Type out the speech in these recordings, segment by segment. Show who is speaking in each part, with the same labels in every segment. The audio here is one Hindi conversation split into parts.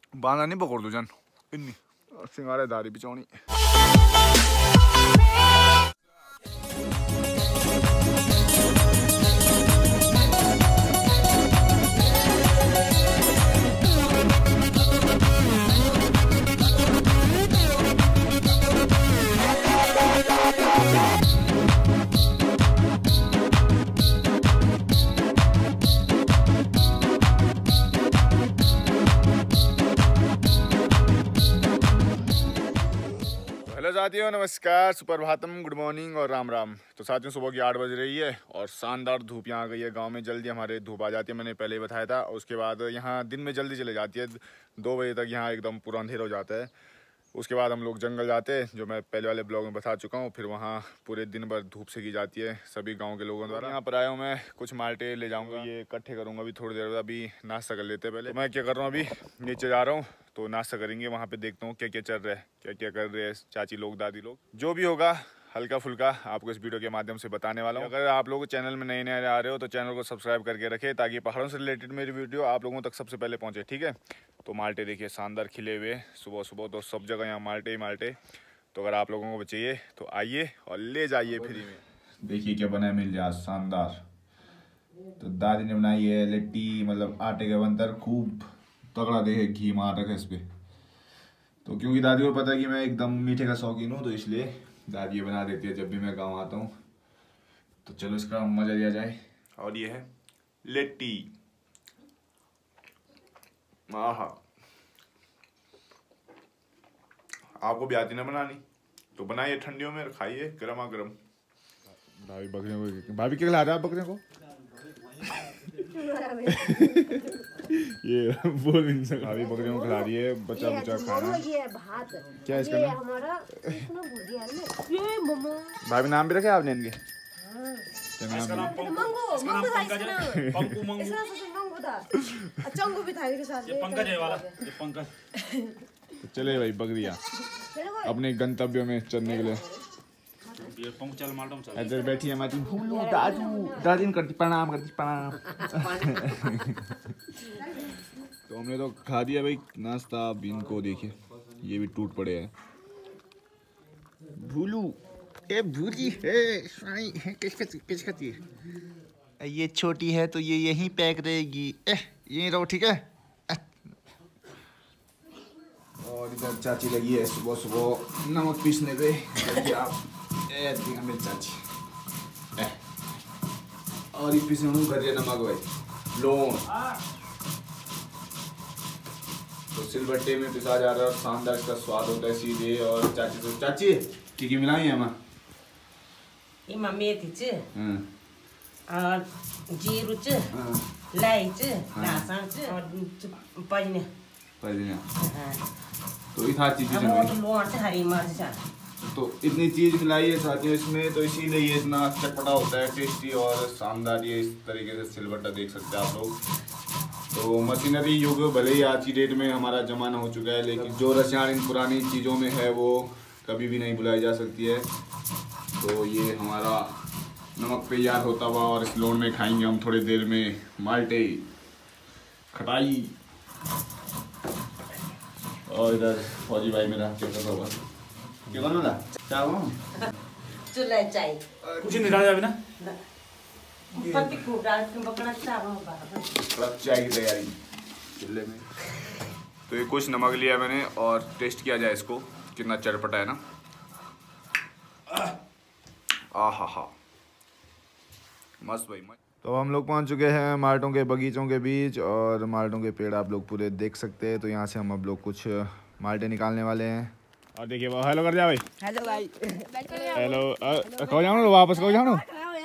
Speaker 1: बांधा नहीं पकड़ दो जान इन्नी सिंगारे दारी बिचौनी। हेलो साथियों, नमस्कार, सुप्रभातम, गुड मॉर्निंग और राम राम। तो साथियों, सुबह की 8 बज रही है और शानदार धूप यहाँ आ गई है। गांव में जल्दी हमारे धूप आ जाती है, मैंने पहले ही बताया था। उसके बाद यहाँ दिन में जल्दी चले जाती है, 2 बजे तक यहाँ एकदम पूरा अंधेरा हो जाता है। उसके बाद हम लोग जंगल जाते हैं, जो मैं पहले वाले ब्लॉग में बता चुका हूँ। फिर वहाँ पूरे दिन भर धूप सेकी जाती है सभी गाँव के लोगों द्वारा। यहाँ पर आया हूँ मैं, कुछ माल्टे ले जाऊँगा, ये इकट्ठे करूँगा अभी थोड़ी देर बाद। अभी नाश्ता कर लेते हैं पहले। तो मैं क्या कर रहा हूँ, अभी नीचे जा रहा हूँ तो नाश्ता करेंगे। वहाँ पे देखता हूँ क्या क्या चल रहा है, क्या क्या कर रहे हैं चाची लोग, दादी लोग। जो भी होगा हल्का फुल्का आपको इस वीडियो के माध्यम से बताने वाला हूँ। अगर आप लोग चैनल में नए नए आ रहे हो तो चैनल को सब्सक्राइब करके रखें, ताकि पहाड़ों से रिलेटेड मेरी वीडियो आप लोगों तक सबसे पहले पहुँचे, ठीक है। तो माल्टे देखिए शानदार खिले हुए सुबह सुबह, तो सब जगह यहाँ माल्टे ही माल्टे। तो अगर आप लोगों को चाहिए तो आइए और ले जाइए फ्री में। देखिए क्या बना है मिल जाए शानदार। तो दादी ने बनाई है लिट्टी, मतलब आटे का बनतर खूब तगड़ा, देखे घी मार रखा है इस पे। तो क्योंकि दादी को पता है कि मैं एकदम मीठे का शौकीन हूँ, तो इसलिए दादी ये बना देती है जब भी मैं गाँव आता हूँ। तो चलो इसका मजा लिया जाए। और ये है लिट्टी, आहा। आपको भी आती ना बनानी तो बनाइए ठंडियों में, खाइए गर्मा गर्म। भाभी बकरियों को, भाभी क्या खिला रहा है बकरियों को? ये बोल नहीं सकता। भाभी बकरियों को खिला रही है बच्चा बच्चा खाना। क्या इसका नाम? भाभी नाम भी रखे आपने इनके?
Speaker 2: इसका नाम पंकज है वाला, ये पंकज।
Speaker 1: तो चले भाई बकरिया अपने गंतव्य में चलने के लिए। इधर बैठी है हमारी भूलू दादू, दादी ने करती प्रणाम, करती प्रणाम। तो हमने तो खा दिया भाई नाश्ता। अब इनको देखिए ये भी टूट पड़े हैं। भूलू ए भूली है, किस खाती है? ये छोटी है तो ये यहीं पैक रहेगी, यहीं रहो, ठीक है। और इधर चाची लगी है सुबह सुबह नमक पीसने पे। आप मेरी चाची और ये पीसने घर नमक भाई लोन। तो सिलबट्टे में पिसा जा रहा है और शानदार इसका स्वाद होता है सीधे। और चाची तो चाची की मिलाई है माँ
Speaker 3: ये मम्मी थी और जीरू च लाई च लहसुन च और पजने
Speaker 1: तो इतना चीज
Speaker 3: हरी मिर्च।
Speaker 1: तो इतनी चीज मिलाई है साथियों इसमें, तो इसीलिए ये इतना चटपटा होता है, टेस्टी और शानदार। ये इस तरीके से सिलबट्टा देख सकते हैं आप लोग। तो मशीनरी युग भले ही आज की डेट में हमारा जमाना हो चुका है, लेकिन जो रसायन इन पुरानी चीज़ों में है वो कभी भी नहीं भुलाई जा सकती है। तो ये हमारा नमक पे याद होता हुआ और इस लोन में खाएंगे हम थोड़ी देर में माल्टे खटाई। और इधर फौजी भाई मेरा क्या कर रहा होगा, क्या करना था? चाय
Speaker 3: चूल्हा चाय
Speaker 2: कुछ नहीं डाला जाए ना,
Speaker 3: पत्ती खूब डाल के बकरा
Speaker 1: चाय की तैयारी चूल्हे में। तो ये कुछ नमक लिया मैंने और टेस्ट किया जाए इसको, कितना चटपटा है ना। आहा हा, मस्त भाई मस्त। तो हम लोग पहुंच चुके हैं माल्टों के बगीचों के बीच, और माल्टों के पेड़ आप लोग पूरे देख सकते हैं। तो यहाँ से हम अब लोग कुछ माल्टे निकालने वाले हैं। और देखिए वो हेलो कर जा भाई।
Speaker 3: हेलो भाई,
Speaker 1: हेलो कहो जाओ ना, वापस कहो जाओ ना।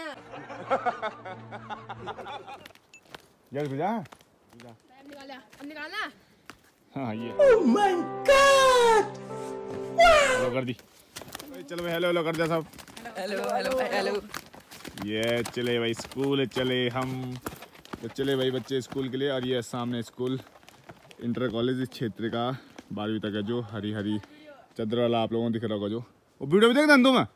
Speaker 1: जल्द जा निकाला। हाँ ये ओह माय गॉड, हेलो कर दी। चलो भाई हेलो हेलो कर दिया सब।
Speaker 3: Hello hello hello.
Speaker 1: ये चले भाई स्कूल, चले हम तो चले भाई बच्चे स्कूल के लिए। और ये सामने स्कूल इंटर कॉलेज इस क्षेत्र का 12वीं तक है, जो हरी हरी चद्दर वाला आप लोगों को दिख रहा होगा, जो वो वीडियो भी देख धंधों में।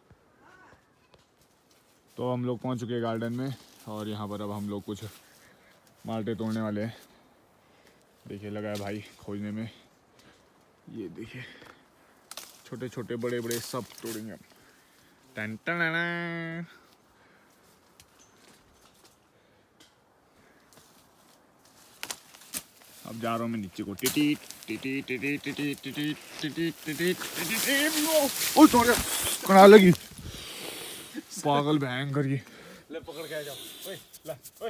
Speaker 1: तो हम लोग पहुंच चुके हैं गार्डन में, और यहाँ पर अब हम लोग कुछ माल्टे तोड़ने वाले हैं। देखिए लगा है भाई खोजने में। ये देखिए छोटे छोटे बड़े बड़े सब तोड़ेंगे हम। टन टन टन। अब जा रहा हूँ मैं नीचे को। टिटी टिटी टिटी टिटी टिटी टिटी टिटी टिटी। ओए तोड़ कनाल लगी पागल भयंकर ये।
Speaker 2: ले पकड़ के आ जाओ। ओए ले ओए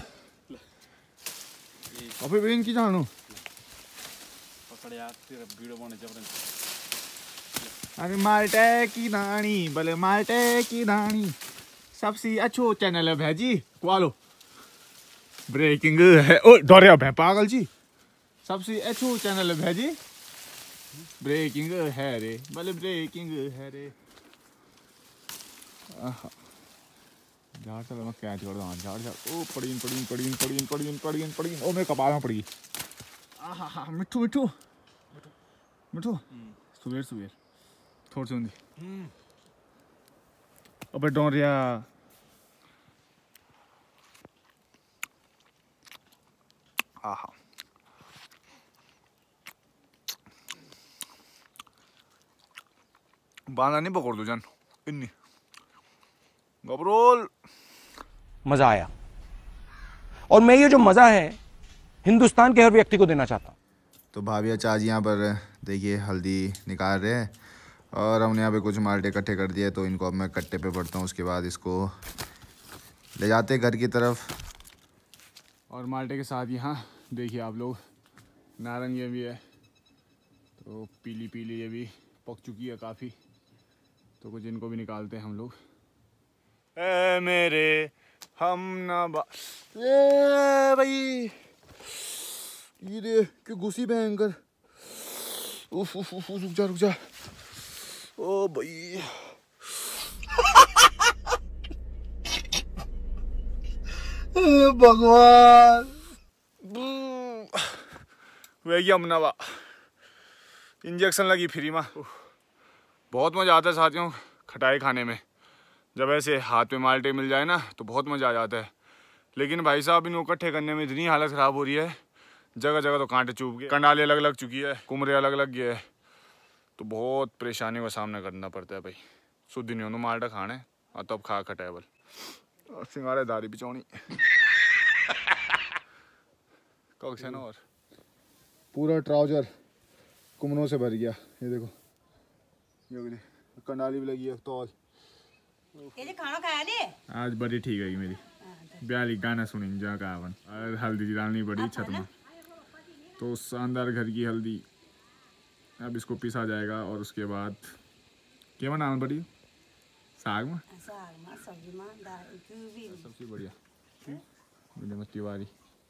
Speaker 1: अबे बे इनकी जानो
Speaker 2: पकड़ यार तेरा वीडियो बनाने जबरदस्त।
Speaker 1: अरे माल्टे की दानी भले माल्टे की दानी सबसे अच्छो चैनल है भाजी क्वालो ब्रेकिंग है। ओ डोरिया भै पागल जी सबसे अच्छो चैनल है भाजी ब्रेकिंग है रे भले ब्रेकिंग है रे। झाड़ चलो मैं क्या छोड़ दूँ झाड़ झाड़। ओ पड़ीन पड़ीन पड़ीन पड़ीन पड़ीन पड़ीन पड़ीन। ओ मैं कपाल में पड़ गई। आहा हा मिठू मिठू मिठू सुबेर सुबेर थोड़ी सी होंगी। अबे डोरिया आहा बांधा नहीं पकड़ दो जान इन्नी गबरोल।
Speaker 4: मजा आया और मैं ये जो मजा है हिंदुस्तान के हर व्यक्ति को देना चाहता हूँ।
Speaker 1: तो भाभी और चाची यहाँ पर देखिए हल्दी निकाल रहे हैं और हमने यहाँ पे कुछ माल्टे इकट्ठे कर दिए। तो इनको अब मैं कट्टे पे पड़ता हूँ। उसके बाद इसको ले जाते घर की तरफ। और माल्टे के साथ यहाँ देखिए आप लोग नारंगी भी है। तो पीली पीली ये भी पक चुकी है काफ़ी। तो कुछ इनको भी निकालते हैं हम लोग। ए मेरे हम ना भाई ये दे कि घुसी भयंकर। उफ उफ उफ रुक जा ओ भाई भगवान वे अमनावा इंजेक्शन लगी फ्री में। बहुत मज़ा आता है साथियों खटाई खाने में। जब ऐसे हाथ में माल्टे मिल जाए ना तो बहुत मज़ा आ जाता है। लेकिन भाई साहब इनको इकट्ठे करने में इतनी हालत ख़राब हो रही है। जगह जगह तो कांटे चुभ गए कंडाली अलग अलग चुकी है कुमरे अलग अलग गए है। तो बहुत परेशानियों का सामना करना पड़ता है भाई। शुद्ध नहीं होना माल्टा खाने और तब खा खटाएबल और सिंगारे दारी बिचौनी कक्ष है ना। और पूरा ट्राउजर कुमरों से भर गया। ये देखो ये कंडाली भी लगी है तौल।
Speaker 3: ये खाना खाया ने
Speaker 1: आज बड़ी ठीक है मेरी ब्याली गाना सुनी जा का और हल्दी डालनी पड़ी छत में। तो शानदार घर की हल्दी। अब इसको पिसा जाएगा और उसके बाद क्या बनाना पड़ी साग में
Speaker 3: सब्जी में दाल
Speaker 1: सबसे बढ़िया मछली वाली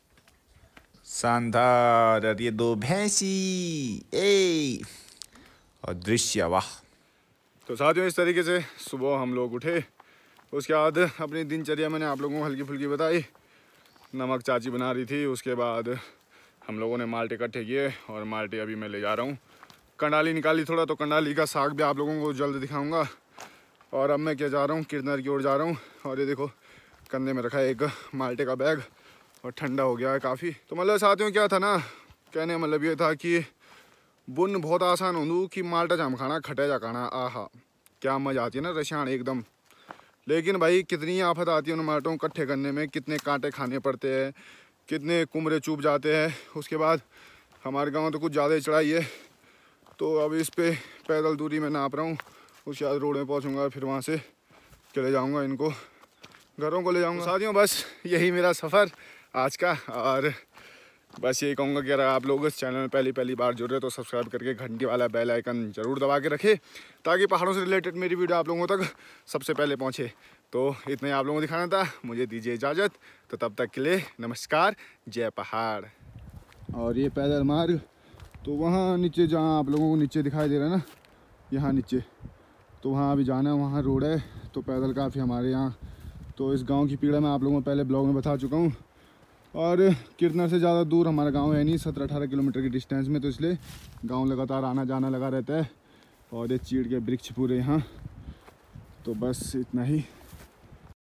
Speaker 1: शानदार। ये दो भैंसी ए और दृश्य वाह। तो साथियों इस तरीके से सुबह हम लोग उठे। उसके बाद अपनी दिनचर्या मैंने आप लोगों को हल्की फुल्की बताई। नमक चाची बना रही थी। उसके बाद हम लोगों ने माल्टे इकट्ठे किए और माल्टे अभी मैं ले जा रहा हूँ। कंडाली निकाली थोड़ा तो कंडाली का साग भी आप लोगों को जल्द दिखाऊंगा। और अब मैं क्या जा रहा हूँ किरनर की ओर जा रहा हूँ। और ये देखो कंधे में रखा है एक माल्टे का बैग और ठंडा हो गया है काफ़ी। तो मतलब साथियों क्या था ना कहने का मतलब ये था कि बुन बहुत आसान होंदू कि माल्टा जाम खाना खटे जा खाना आहा क्या मजा आती है ना रशान एकदम। लेकिन भाई कितनी आफत आती है उन माल्टों को इकट्ठे करने में। कितने कांटे खाने पड़ते हैं कितने कुमरे चुभ जाते हैं। उसके बाद हमारे गांव तो कुछ ज़्यादा ही चढ़ाई है। तो अब इस पे पैदल दूरी में नाप रहा हूँ। उसके बाद रोड में पहुँचूँगा फिर वहाँ से चले जाऊँगा इनको घरों को ले जाऊँगा। साथियों बस यही मेरा सफ़र आज का। और बस यही कहूँगा कि अगर आप लोग इस चैनल में पहली बार जुड़ रहे तो सब्सक्राइब करके घंटी वाला बेल आइकन ज़रूर दबा के रखें ताकि पहाड़ों से रिलेटेड मेरी वीडियो आप लोगों तक सबसे पहले पहुँचे। तो इतना ही आप लोगों को दिखाना था। मुझे दीजिए इजाज़त। तो तब तक के लिए नमस्कार जय पहाड़। और ये पैदल मार्ग तो वहाँ नीचे जहाँ आप लोगों को नीचे दिखाई दे रहा है ना यहाँ नीचे तो वहाँ अभी जाना है। वहाँ रोड है तो पैदल काफ़ी हमारे यहाँ। तो इस गांव की पीड़ा मैं आप लोगों को पहले ब्लॉग में बता चुका हूँ। और किरनर से ज़्यादा दूर हमारा गांव है नहीं 17-18 किलोमीटर की डिस्टेंस में। तो इसलिए गांव लगातार आना जाना लगा रहता है। और ये चीड़ के वृक्ष पूरे यहाँ। तो बस इतना ही।